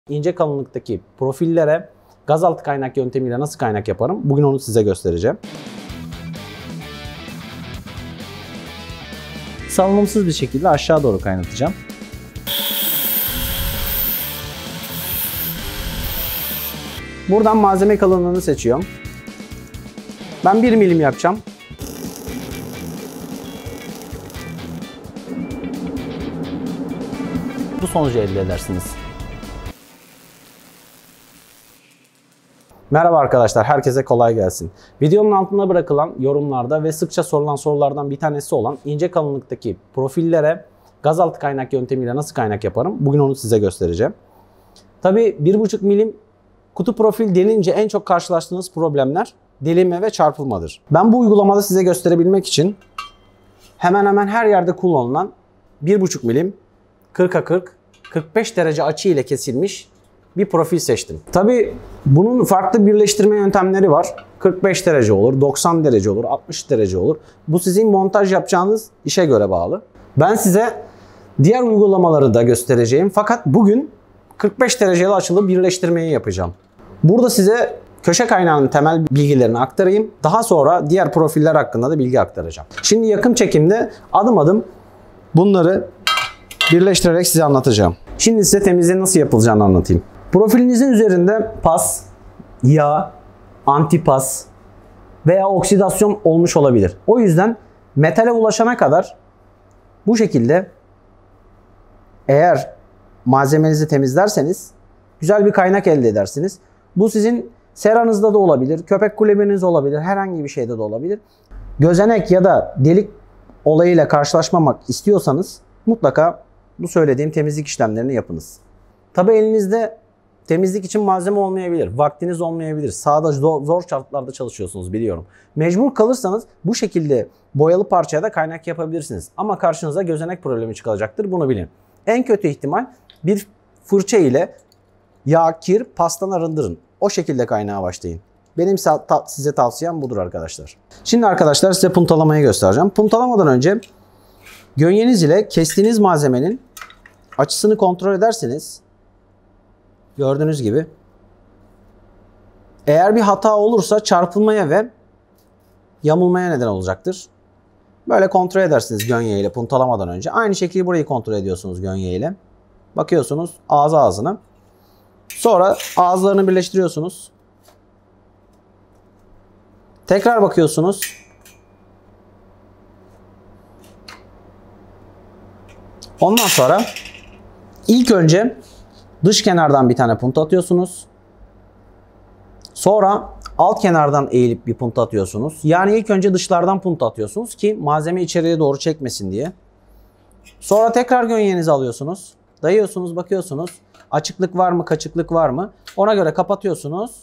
İnce kalınlıktaki profillere gazaltı kaynak yöntemiyle nasıl kaynak yaparım? Bugün onu size göstereceğim. Salınımsız bir şekilde aşağı doğru kaynatacağım. Buradan malzeme kalınlığını seçiyorum. Ben 1 milim yapacağım. Bu sonucu elde edersiniz. Merhaba arkadaşlar, herkese kolay gelsin. Videonun altına bırakılan yorumlarda ve sıkça sorulan sorulardan bir tanesi olan ince kalınlıktaki profillere gazaltı kaynak yöntemiyle nasıl kaynak yaparım? Bugün onu size göstereceğim. Tabii 1,5 milim kutu profil delince en çok karşılaştığınız problemler delinme ve çarpılmadır. Ben bu uygulamada size gösterebilmek için hemen hemen her yerde kullanılan 1,5 milim 40'a 40, 45 derece açı ile kesilmiş bir profil seçtim. Tabii bunun farklı birleştirme yöntemleri var. 45 derece olur, 90 derece olur, 60 derece olur. Bu sizin montaj yapacağınız işe göre bağlı. Ben size diğer uygulamaları da göstereceğim. Fakat bugün 45 dereceli açılı birleştirmeyi yapacağım. Burada size köşe kaynağının temel bilgilerini aktarayım. Daha sonra diğer profiller hakkında da bilgi aktaracağım. Şimdi yakın çekimde adım adım bunları birleştirerek size anlatacağım. Şimdi size temizliğin nasıl yapılacağını anlatayım. Profilinizin üzerinde pas, yağ, antipas veya oksidasyon olmuş olabilir. O yüzden metale ulaşana kadar bu şekilde eğer malzemenizi temizlerseniz güzel bir kaynak elde edersiniz. Bu sizin seranızda da olabilir, köpek kulübeniz olabilir, herhangi bir şeyde de olabilir. Gözenek ya da delik olayıyla karşılaşmamak istiyorsanız mutlaka bu söylediğim temizlik işlemlerini yapınız. Tabii elinizde temizlik için malzeme olmayabilir, vaktiniz olmayabilir. Sahada zor şartlarda çalışıyorsunuz biliyorum. Mecbur kalırsanız bu şekilde boyalı parçaya da kaynak yapabilirsiniz. Ama karşınıza gözenek problemi çıkacaktır, bunu bilin. En kötü ihtimal bir fırça ile yağ, kir, pastan arındırın. O şekilde kaynağa başlayın. Benim size tavsiyem budur arkadaşlar. Şimdi arkadaşlar size puntalamayı göstereceğim. Puntalamadan önce gönyeniz ile kestiğiniz malzemenin açısını kontrol ederseniz gördüğünüz gibi eğer bir hata olursa çarpılmaya ve yamulmaya neden olacaktır. Böyle kontrol edersiniz gönye ile puntalamadan önce. Aynı şekilde burayı kontrol ediyorsunuz gönye ile. Bakıyorsunuz ağzı ağzına. Sonra ağızlarını birleştiriyorsunuz. Tekrar bakıyorsunuz. Ondan sonra ilk önce dış kenardan bir tane punta atıyorsunuz. Sonra alt kenardan eğilip bir punta atıyorsunuz. Yani ilk önce dışlardan punta atıyorsunuz ki malzeme içeriye doğru çekmesin diye. Sonra tekrar gönyenizi alıyorsunuz. Dayıyorsunuz, bakıyorsunuz. Açıklık var mı, kaçıklık var mı? Ona göre kapatıyorsunuz.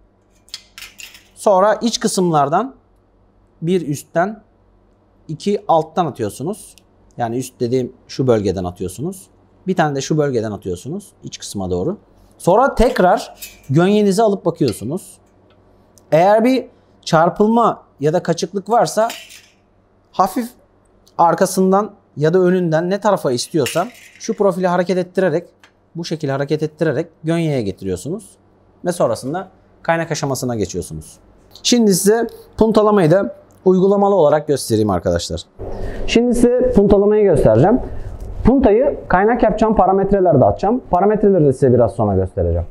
Sonra iç kısımlardan bir üstten, iki alttan atıyorsunuz. Yani üst dediğim şu bölgeden atıyorsunuz. Bir tane de şu bölgeden atıyorsunuz iç kısma doğru. Sonra tekrar gönyenizi alıp bakıyorsunuz. Eğer bir çarpılma ya da kaçıklık varsa hafif arkasından ya da önünden ne tarafa istiyorsan şu profili hareket ettirerek, bu şekilde hareket ettirerek gönyeye getiriyorsunuz. Ve sonrasında kaynak aşamasına geçiyorsunuz. Şimdi size puntalamayı da uygulamalı olarak göstereyim arkadaşlar. Şimdi size puntalamayı göstereceğim. Puntayı kaynak yapacağım parametrelerde atacağım. Parametreleri de size biraz sonra göstereceğim.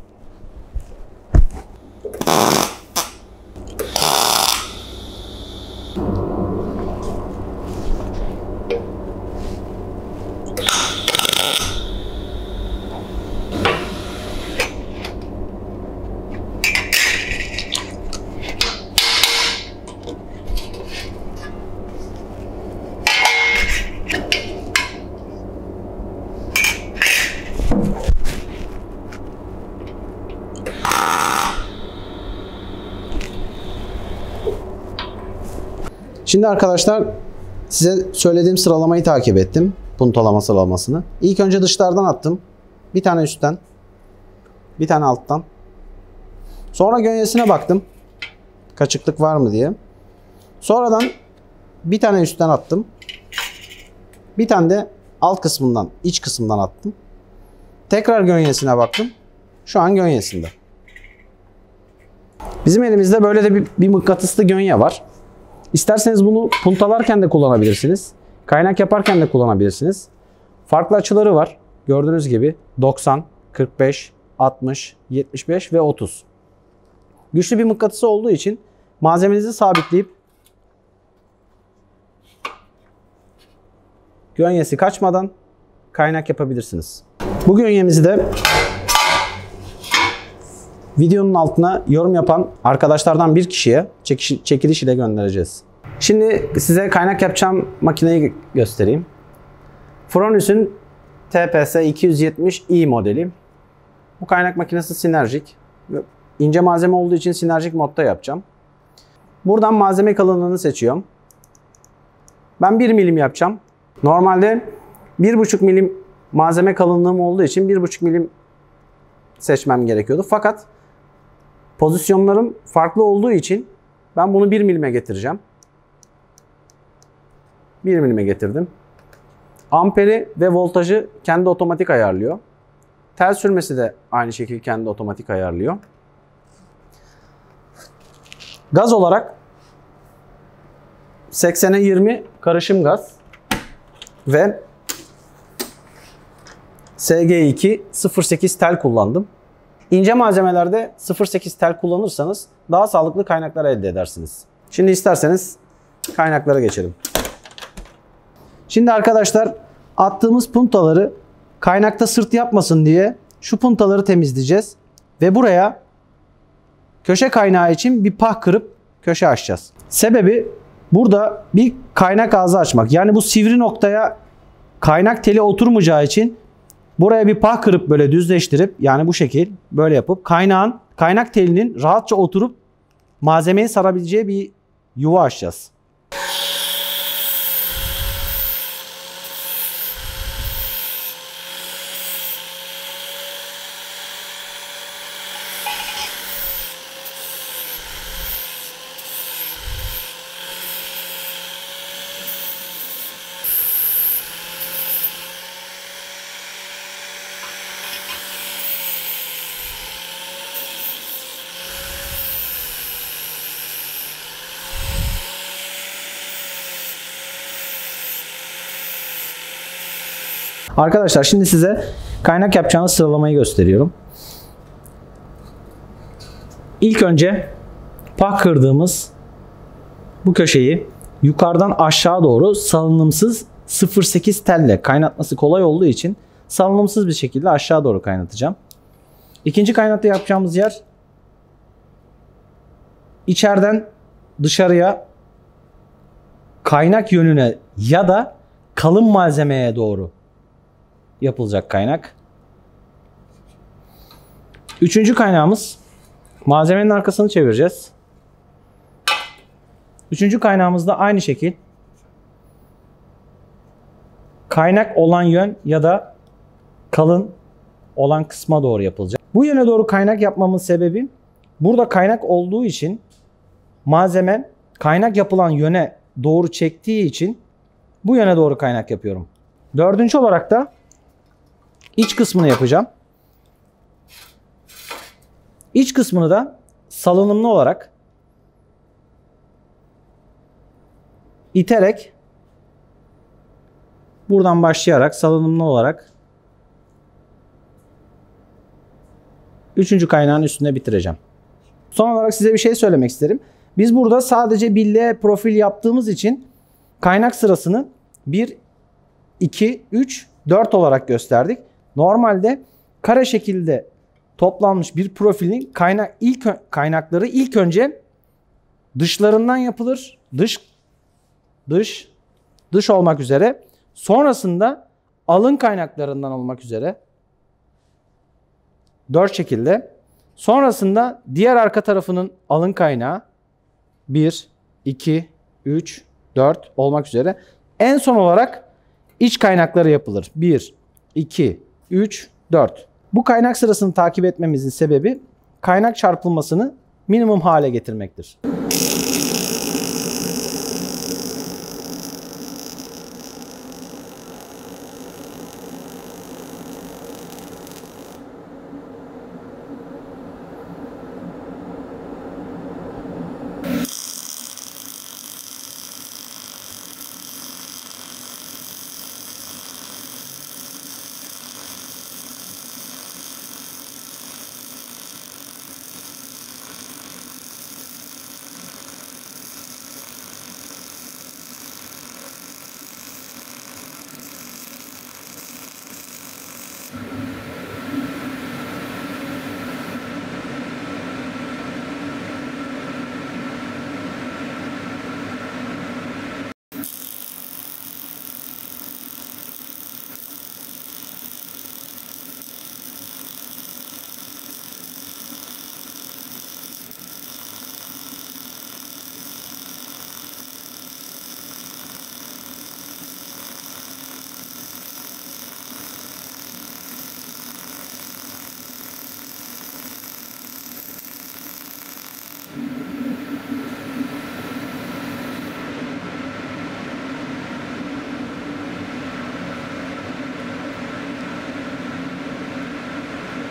Şimdi arkadaşlar size söylediğim sıralamayı takip ettim. Puntalama sıralamasını. İlk önce dışlardan attım. Bir tane üstten. Bir tane alttan. Sonra gönyesine baktım. Kaçıklık var mı diye. Sonradan bir tane üstten attım. Bir tane de alt kısmından, iç kısmından attım. Tekrar gönyesine baktım. Şu an gönyesinde. Bizim elimizde böyle de bir mıknatıslı gönye var. İsterseniz bunu puntalarken de kullanabilirsiniz. Kaynak yaparken de kullanabilirsiniz. Farklı açıları var. Gördüğünüz gibi 90, 45, 60, 75 ve 30. Güçlü bir mıknatısı olduğu için malzemenizi sabitleyip gönyesi kaçmadan kaynak yapabilirsiniz. Bu gönyemizi de videonun altına yorum yapan arkadaşlardan bir kişiye çekiliş ile göndereceğiz. Şimdi size kaynak yapacağım makineyi göstereyim. Fronius'un TPS 270i modeli. Bu kaynak makinesi sinerjik. İnce malzeme olduğu için sinerjik modda yapacağım. Buradan malzeme kalınlığını seçiyorum. Ben 1 milim yapacağım. Normalde 1,5 milim malzeme kalınlığım olduğu için 1,5 milim seçmem gerekiyordu. Fakat pozisyonlarım farklı olduğu için ben bunu 1 milime getireceğim. 1 milime getirdim. Amperi ve voltajı kendi otomatik ayarlıyor. Tel sürmesi de aynı şekilde kendi otomatik ayarlıyor. Gaz olarak 80'e 20 karışım gaz ve SG2 0.8 tel kullandım. İnce malzemelerde 0.8 tel kullanırsanız daha sağlıklı kaynaklar elde edersiniz. Şimdi isterseniz kaynaklara geçelim. Şimdi arkadaşlar attığımız puntaları kaynakta sırt yapmasın diye şu puntaları temizleyeceğiz. Ve buraya köşe kaynağı için bir pah kırıp köşe açacağız. Sebebi burada bir kaynak ağzı açmak. Yani bu sivri noktaya kaynak teli oturmayacağı için buraya bir pah kırıp böyle düzleştirip yani bu şekil böyle yapıp kaynak telinin rahatça oturup malzemeyi sarabileceği bir yuva açacağız. Arkadaşlar şimdi size kaynak yapacağınız sıralamayı gösteriyorum. İlk önce pah kırdığımız bu köşeyi yukarıdan aşağı doğru salınımsız 0.8 telle kaynatması kolay olduğu için salınımsız bir şekilde aşağı doğru kaynatacağım. İkinci kaynatı yapacağımız yer içeriden dışarıya kaynak yönüne ya da kalın malzemeye doğru yapılacak kaynak. Üçüncü kaynağımız malzemenin arkasını çevireceğiz. Üçüncü kaynağımız da aynı şekil kaynak olan yön ya da kalın olan kısma doğru yapılacak. Bu yöne doğru kaynak yapmamın sebebi burada kaynak olduğu için malzeme kaynak yapılan yöne doğru çektiği için bu yöne doğru kaynak yapıyorum. Dördüncü olarak da İç kısmını yapacağım. İç kısmını da salınımlı olarak iterek buradan başlayarak salınımlı olarak üçüncü kaynağın üstünde bitireceğim. Son olarak size bir şey söylemek isterim. Biz burada sadece bir L profil yaptığımız için kaynak sırasını 1, 2, 3, 4 olarak gösterdik. Normalde kare şekilde toplanmış bir profilin kaynakları ilk önce dışlarından yapılır. Dış olmak üzere. Sonrasında alın kaynaklarından olmak üzere 4 şekilde. Sonrasında diğer arka tarafının alın kaynağı 1, 2, 3, 4 olmak üzere. En son olarak iç kaynakları yapılır. 1, 2, 3, 4. Bu kaynak sırasını takip etmemizin sebebi kaynak çarpılmasını minimum hale getirmektir.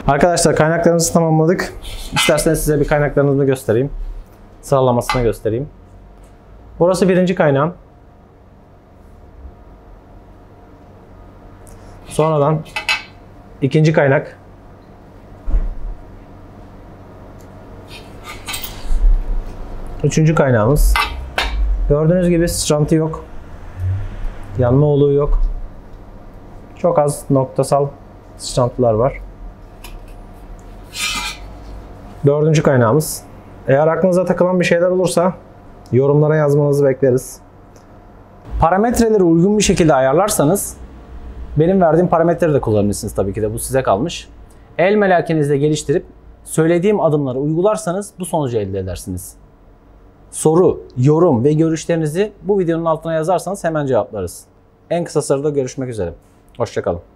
Arkadaşlar kaynaklarımızı tamamladık. İsterseniz size bir kaynaklarımızı göstereyim. Sıralamasını göstereyim. Burası birinci kaynağım. Sonradan ikinci kaynak. Üçüncü kaynağımız. Gördüğünüz gibi sıçrantı yok. Yanma olduğu yok. Çok az noktasal sıçrantılar var. Dördüncü kaynağımız. Eğer aklınıza takılan bir şeyler olursa yorumlara yazmanızı bekleriz. Parametreleri uygun bir şekilde ayarlarsanız benim verdiğim parametreleri de kullanabilirsiniz tabii ki de. Bu size kalmış. El melekenizde geliştirip söylediğim adımları uygularsanız bu sonucu elde edersiniz. Soru, yorum ve görüşlerinizi bu videonun altına yazarsanız hemen cevaplarız. En kısa sırada görüşmek üzere. Hoşça kalın.